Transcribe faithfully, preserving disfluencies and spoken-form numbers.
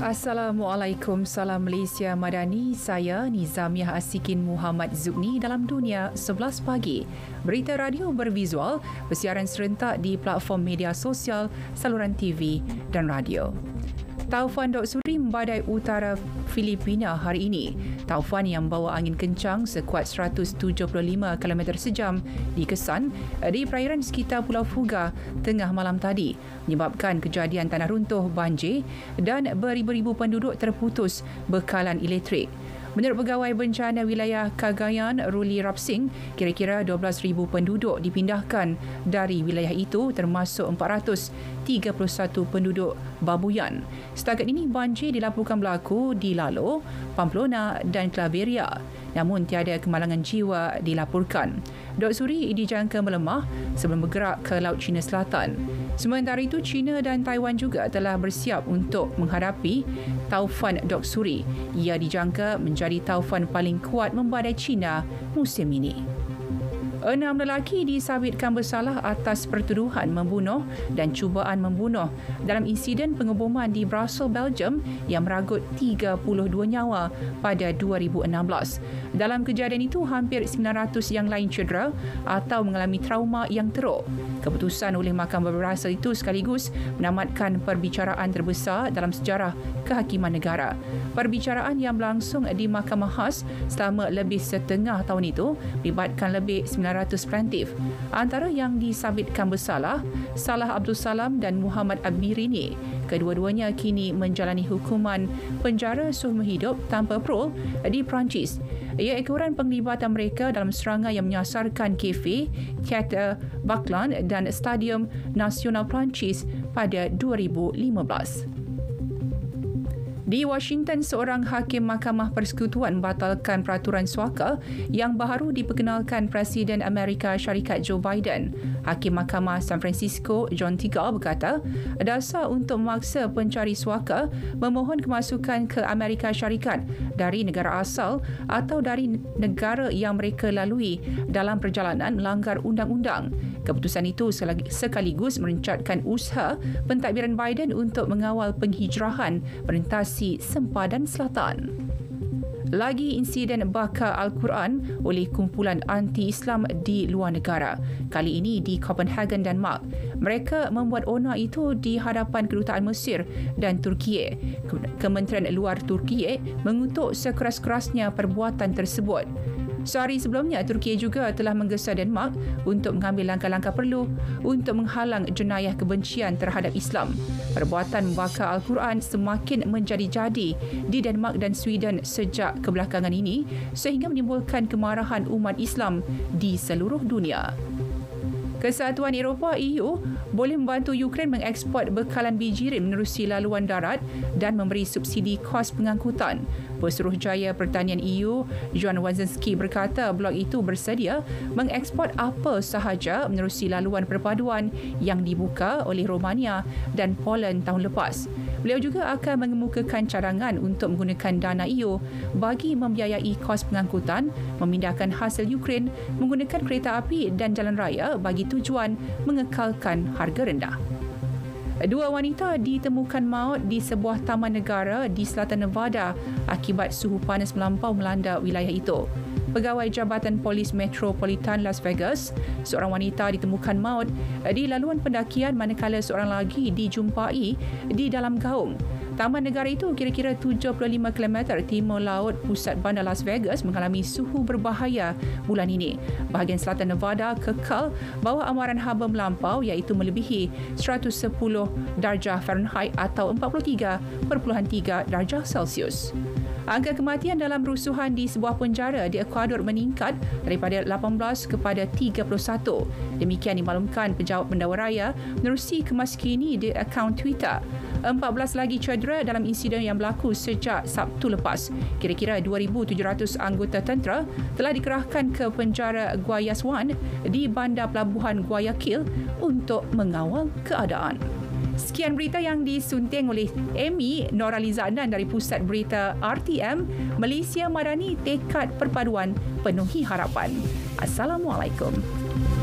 Assalamualaikum, salam Malaysia Madani. Saya Nizamiah Asikin Muhammad Zubni dalam Dunia sebelas pagi. Berita radio bervisual bersiaran serentak di platform media sosial, saluran T V dan radio. Taufan Dok Suri membadai utara Filipina hari ini. Taufan yang membawa angin kencang sekuat seratus tujuh puluh lima kilometer sejam dikesan di perairan sekitar Pulau Fuga tengah malam tadi, menyebabkan kejadian tanah runtuh, banjir dan beribu-ribu penduduk terputus bekalan elektrik. Menurut Pegawai Bencana Wilayah Cagayan, Ruli Rapsing, kira-kira dua belas ribu penduduk dipindahkan dari wilayah itu, termasuk empat ratus tiga puluh satu penduduk Babuyan. Setakat ini banjir dilaporkan berlaku di Lalo, Pamplona dan Claveria. Namun tiada kemalangan jiwa dilaporkan. Dok Suri dijangka melemah sebelum bergerak ke Laut Cina Selatan. Sementara itu, China dan Taiwan juga telah bersiap untuk menghadapi taufan Dok Suri. Ia dijangka menjadi taufan paling kuat membadai China musim ini. Enam lelaki disabitkan bersalah atas pertuduhan membunuh dan cubaan membunuh dalam insiden pengeboman di Brussels, Belgium yang meragut tiga puluh dua nyawa pada dua ribu enam belas. Dalam kejadian itu, hampir sembilan ratus yang lain cedera atau mengalami trauma yang teruk. Keputusan oleh Mahkamah Berasal itu sekaligus menamatkan perbicaraan terbesar dalam sejarah kehakiman negara. Perbicaraan yang berlangsung di Mahkamah Khas selama lebih setengah tahun itu melibatkan lebih sembilan ratus plaintif. Antara yang disabitkan bersalah, Salah Abdul Salam dan Muhammad Abirini. Kedua-duanya kini menjalani hukuman penjara seumur hidup tanpa parol di Perancis. Ia ekoran penglibatan mereka dalam serangan yang menyasarkan kafe, teater Baklan dan Stadium Nasional Perancis pada dua ribu lima belas. Di Washington, seorang hakim Mahkamah Persekutuan membatalkan peraturan suaka yang baru diperkenalkan Presiden Amerika Syarikat Joe Biden. Hakim Mahkamah San Francisco, John Tigal, berkata, dasar untuk memaksa pencari suaka memohon kemasukan ke Amerika Syarikat dari negara asal atau dari negara yang mereka lalui dalam perjalanan melanggar undang-undang. Keputusan itu sekaligus merencatkan usaha pentadbiran Biden untuk mengawal penghijrahan merentasi sempadan selatan. Lagi insiden bakar Al-Quran oleh kumpulan anti-Islam di luar negara, kali ini di Copenhagen, Denmark. Mereka membuat onar itu di hadapan kedutaan Mesir dan Turkiye. Kementerian Luar Turkiye mengutuk sekeras-kerasnya perbuatan tersebut. Sehari sebelumnya, Turkiye juga telah menggesa Denmark untuk mengambil langkah-langkah perlu untuk menghalang jenayah kebencian terhadap Islam. Perbuatan membakar Al-Quran semakin menjadi-jadi di Denmark dan Sweden sejak kebelakangan ini sehingga menimbulkan kemarahan umat Islam di seluruh dunia. Kesatuan Eropah E U boleh membantu Ukraine mengeksport bekalan bijirin menerusi laluan darat dan memberi subsidi kos pengangkutan. Pesuruhjaya Pertanian E U, John Wazinski, berkata blok itu bersedia mengeksport apa sahaja menerusi laluan perpaduan yang dibuka oleh Romania dan Poland tahun lepas. Beliau juga akan mengemukakan cadangan untuk menggunakan dana E U bagi membiayai kos pengangkutan, memindahkan hasil Ukraine, menggunakan kereta api dan jalan raya bagi tujuan mengekalkan harga rendah. Dua wanita ditemukan maut di sebuah taman negara di selatan Nevada akibat suhu panas melampau melanda wilayah itu. Pegawai Jabatan Polis Metropolitan Las Vegas, seorang wanita ditemukan maut di laluan pendakian manakala seorang lagi dijumpai di dalam gaung. Taman negara itu kira-kira tujuh puluh lima kilometer timur laut pusat bandar Las Vegas mengalami suhu berbahaya bulan ini. Bahagian selatan Nevada kekal bawah amaran haba melampau iaitu melebihi seratus sepuluh darjah Fahrenheit atau empat puluh tiga perpuluhan tiga darjah Celsius. Angka kematian dalam rusuhan di sebuah penjara di Ecuador meningkat daripada lapan belas kepada tiga puluh satu. Demikian dimaklumkan Pejabat Pendawaraya menerusi kemas kini di akaun Twitter. empat belas lagi cedera dalam insiden yang berlaku sejak Sabtu lepas. Kira-kira dua ribu tujuh ratus anggota tentera telah dikerahkan ke penjara Guayas-Juan di bandar pelabuhan Guayaquil untuk mengawal keadaan. Sekian berita yang disunting oleh Amy Noralizanan dari Pusat Berita R T M, Malaysia Madani, tekad perpaduan penuhi harapan. Assalamualaikum.